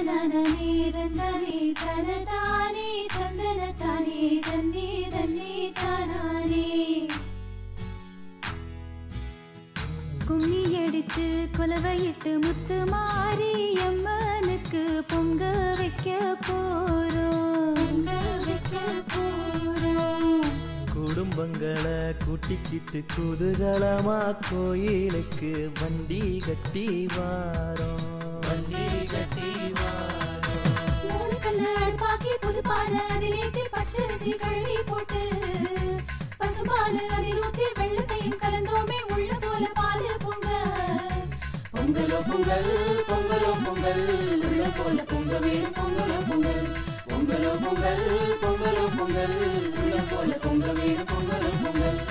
தனனே தந்தனே தனதானே தந்தனதானே தன்னே தன்னே தானானே. கும்மி அடிச்சு குலவையிட்டு முத்து மாறி அம்மனுக்கு பொங்க வைக்க போறோம். குடும்பங்களை கூட்டிக்கிட்டு குதூகலமா கோயிலுக்கு வண்டி கட்டி வாரோம். அடுப்பாக்கி புதுப்பான அதிலேத்தி பச்சரிசி கழுவி போட்டு பசுபாலு அதில் ஊத்தி வெள்ளத்தையும் கலந்தோமே உள்ள போல பாலு பொங்க. பொங்கலோ பொங்கல் பொங்கலோ பொங்கல் உள்ள போல பொங்க வேணும் பொங்கலோ பொங்கல். பொங்கலோ பொங்கல் பொங்கலோ பொங்கல் உள்ள போல பொங்க வேணும் பொங்கலோ பொங்கல்.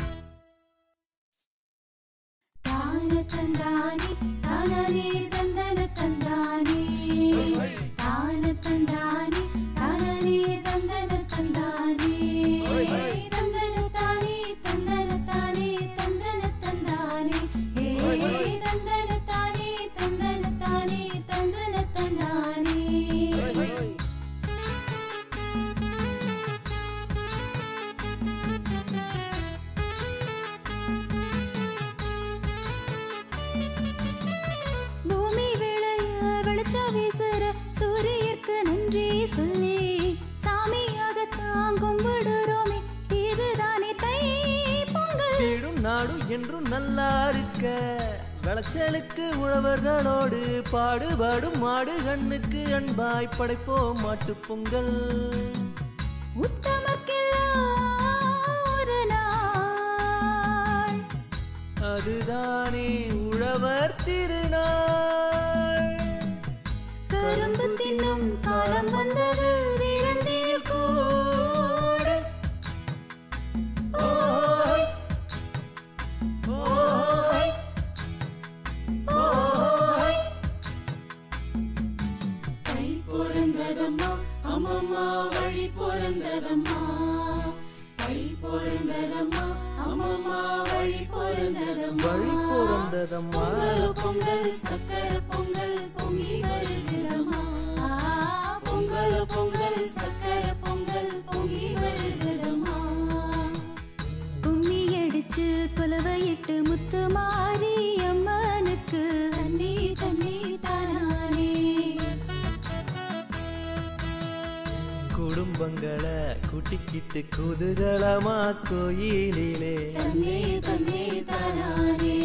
தான தந்தானே தானே தந்தன தந்தானே தான தந்தானே தானே தந்தன தந்தானே தந்தன தானே தந்தன தானே தந்தன தந்தானே தந்தன தானே தந்தன தானே தந்தன தந்தானே. பூமி விளைய வெளிச்சம் வீசுற சூரியற்கு நன்றி சொல்லி சாமியாகத்தான் கும்பிடுறோமே இதுதானே தை பொங்கல். வீடும் நாடும் என்றும் நல்லா இருக்க விளைச்சலுக்கு உழவர்களோடு பாடுபாடும் மாடு கண்ணுக்கு அன்பாய் படைப்போம் மாட்டு பொங்கல். ஒரு நாள் அதுதானே உழவர் திருநாள். கரும்பு தின்னும் காலம் வந்தது விருந்தில் கூடு. ஓய் ஓய் ஓய் தை பொறந்ததம்மா அம்மம்மா வழி பொறந்ததம்மா. தை பொறந்ததம்மா அம்மம்மா வழி பொறந்ததம்மா. வழி பொறந்ததம்மா. பொங்கல் சக்கரை பொங்கல் பொங்கி வருகிறதம்மா. பொங்கல் பொங்கல் சக்கரை பொங்கல் பொங்கி வருகிறதம்மா. கும்மி அடிச்சு குலவையிட்டு முத்து மாறி அம்மனுக்கு தண்ணி தண்ணி தானானே. குடும்பங்களை கூட்டிக்கிட்டு குதூகலமா கோயிலிலே தண்ணி தண்ணி தானானே.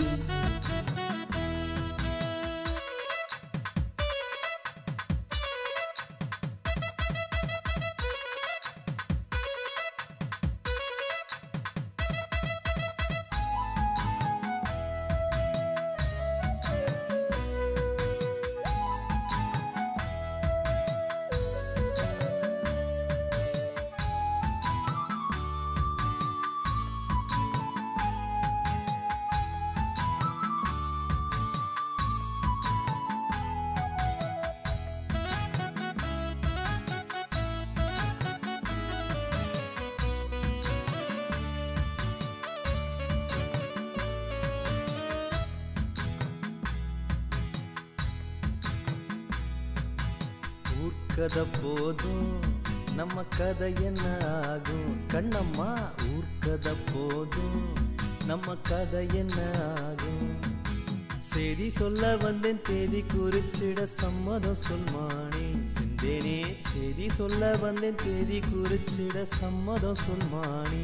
ஊர்க்கதை போதும் நம்ம கதை என்ன ஆகும் கண்ணம்மா. ஊர்க்கதை போதும் நம்ம கதை என்ன ஆகும். செய்தி சொல்ல வந்தேன் தேதி குறிச்சிட சம்மதம் சொல்மானே சிந்தேனே. செய்தி சொல்ல வந்தேன் தேதி குறிச்சிட சம்மதம் சொல்மானே.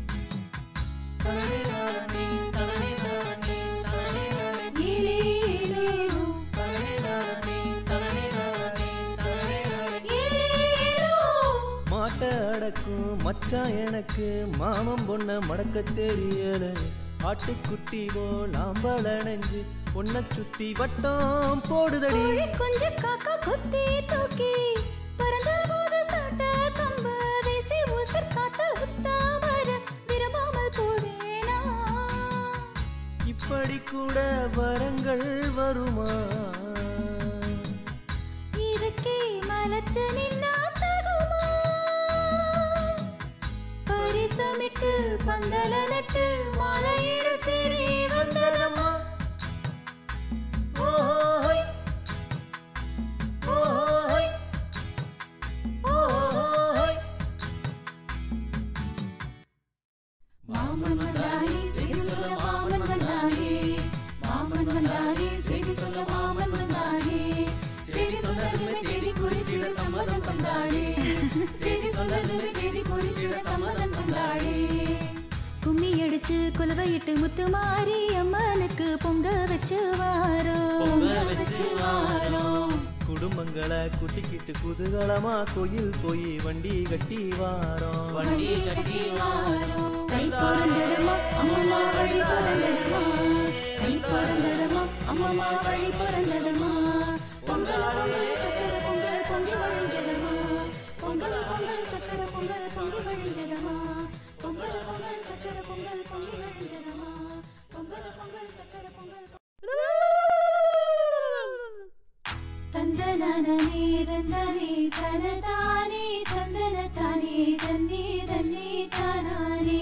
மாட்ட அடக்கும் மச்சான் எனக்கு மாமன் பொண்ண மடக்க தெரியல. ஆட்டுக்குட்டி போல் ஆம்பள நெஞ்சு பொண்ண சுத்தி வட்டம் போடுதடி. கொஞ்சம் காக்கா கொத்தி தூக்கி பறந்த போது சாட்ட கம்ப வீசி உசர் காத்த உத்தாமர விரும்பாமல் போவேனா. இப்படி கூட வரங்கள் வருமா. இதுக்கே மலச்சு நின்னா தகுமா. பரிசமிட்டு பந்தல நட்டு மாலையிட சரி வந்ததம்மா. ஓய் ஓய் சம்மதம் தந்தாளே செய்தி சொன்னதுமே தேதி குறிச்சிட சம்மதம் தந்தாளே கும்மி அடிச்சு குலவையிட்டு முத்து மாறி அம்மனுக்கு பொங்க வச்சு வாரோம் குடும்பங்களை குட்டிக்கிட்டு குதூகலமா கோயில் போய் வண்டி கட்டி வாரோம் கை பிறந்தடமா அம்மம்மா வழி பிறந்தடமா கை பிறந்தடமா அம்மம்மா வழி பிறந்தடமா பொங்கல் பொங்கல் சக்கரை பொங்கல் பொங்கி வழிஞ்சடமா பொங்கல் பொங்கல் சக்கரை பொங்கல் பொங்கி வழிஞ்சடமா பொங்கல் பொங்கல் சக்கரை பொங்கல் பொங்கி வழிஞ்சடமா பொங்கல் பொங்கல் சக்கரை பொங்கல் தந்தனனே தந்தனே தனதானே தந்தனதானே தன்னே தன்னே தானானே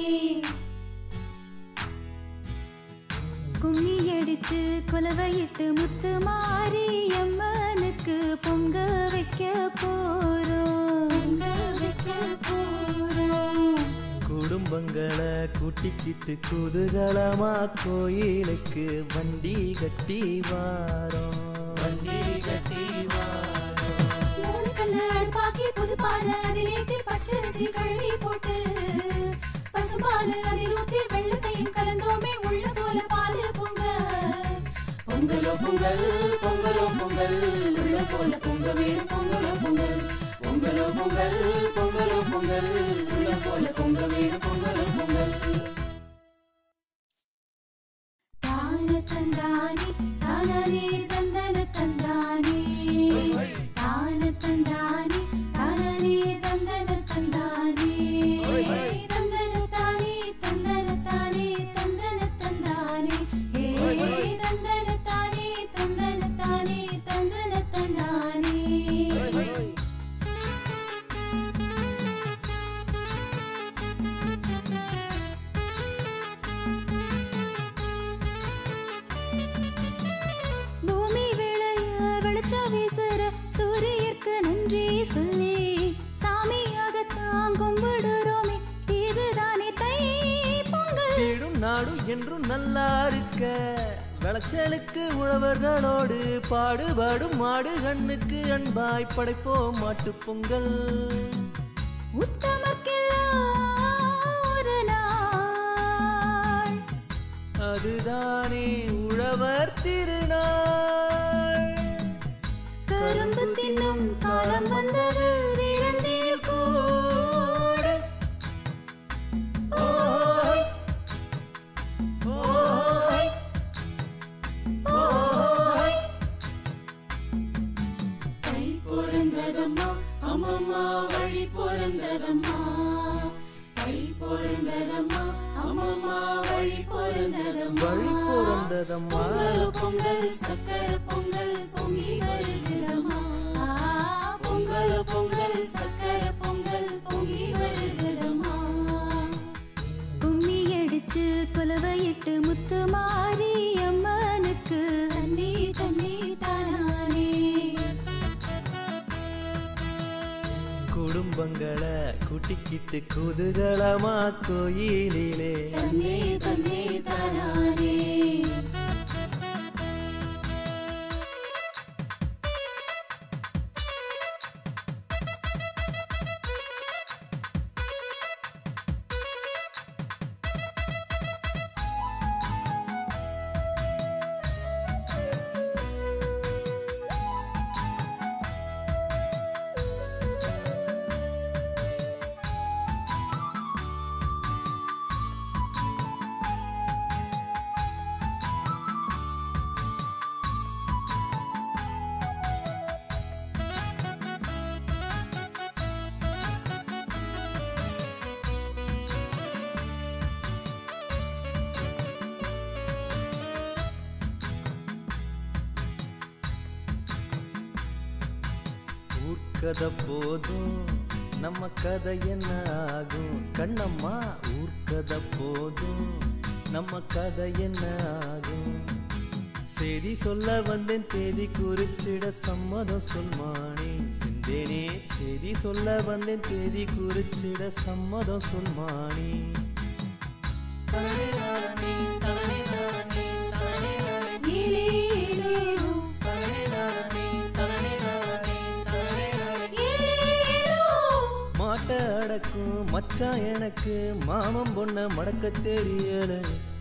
கும்மி அடிச்சு குலவையிட்டு முத்து மாறி அம்மனுக்கு பொங்க வைக்க போறோம் குடும்பங்களை கூட்டிக்கிட்டு குதூகலமா கோயிலுக்கு வண்டி கட்டி வாரோம் பாக்கி புதுப்பான அதிலேத்தி பச்சரிசி கழுவி போட்டு பசுபாலு அதிலூத்தி வெள்ளத்தையும் கலந்தோமே உள்ள போல பாலு பொங்க பொங்கலோ பொங்கல் பொங்கலோ பொங்கல் உள்ள போல பொங்க வேணும் பொங்கலோ பொங்கல் பொங்கலோ பொங்கல் பொங்கலோ பொங்கல் உள்ள போல பொங்க வேணும் பொங்கலோ பொங்கல் தான தந்தானே தானே தந்தன தந்தானே தான தந்தானே தானே தந்தன தந்தானே தந்தன தானே தந்தன தானே தந்தன தந்தானே தந்தன தானே தந்தன தானே தந்தன தந்தானே பூமி வெளிச்ச வீசுற சூரியற்கு நன்றி சொல்லி சாமியாகத்தான் கும்பிடுறோமே இதுதானே தை பொங்கல் வீடும் நாடும் என்றும் நல்லா இருக்க விளைச்சலுக்கு உழவர்களோடு பாடுபாடும் மாடு கண்ணுக்கு அன்பாய் படைப்போம் மாட்டு பொங்கல் உத்தமர்க்கெல்லாம் ஒரு நாள் அதுதானே உழவர் திருநாள் கரும்பு தின்னும் காலம் வந்தது விருந்தில் கூட ஓய் ஓய் ஓய் கை பொறந்ததம்மா அம்மம்மா வழி பொறந்ததம்மா கை பொறந்ததம்மா அம்மம்மா வழி பொறந்ததம்மா வழி பொறந்ததம்மா பொங்கல் சக்கரை பொங்கல் பொங்கி வருகிறதம்மா பொங்கல் பொங்கல் சக்கரை பொங்கல் பொங்கி வருகிறதம்மா கும்மி அடிச்சு குலவையிட்டு முத்து மாறி அம்மனுக்கு தண்ணி தண்ணி தானானே குடும்பங்களை கூட்டிக்கிட்டு குதூகலமா கோயிலிலே தண்ணி தண்ணி தானானே ஊர்க்கதை போதும் நம்ம கதை என்ன ஆகும் கண்ணம்மா ஊர்க்கதை போதும் நம்ம கதை என்ன ஆகும் செய்தி சொல்ல வந்தேன் தேதி குறிச்சிட சம்மதம் சொல்மானே சிந்தேனே செய்தி சொல்ல வந்தேன் தேதி குறிச்சிட சம்மதம் சொல்மானே அடக்கும் மச்சான் எனக்கு மாமன் பொண்ண மடக்க தெரியல